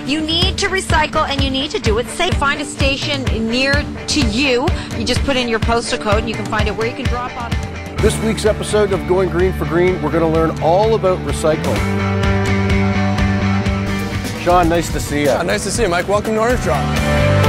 You need to recycle and you need to do it safe. Find a station near to you. You just put in your postal code and you can find it where you can drop on. This week's episode of Going Green for Green, we're going to learn all about recycling. Sean, nice to see you. Yeah, nice to see you, Mike. Welcome to Orange Drop.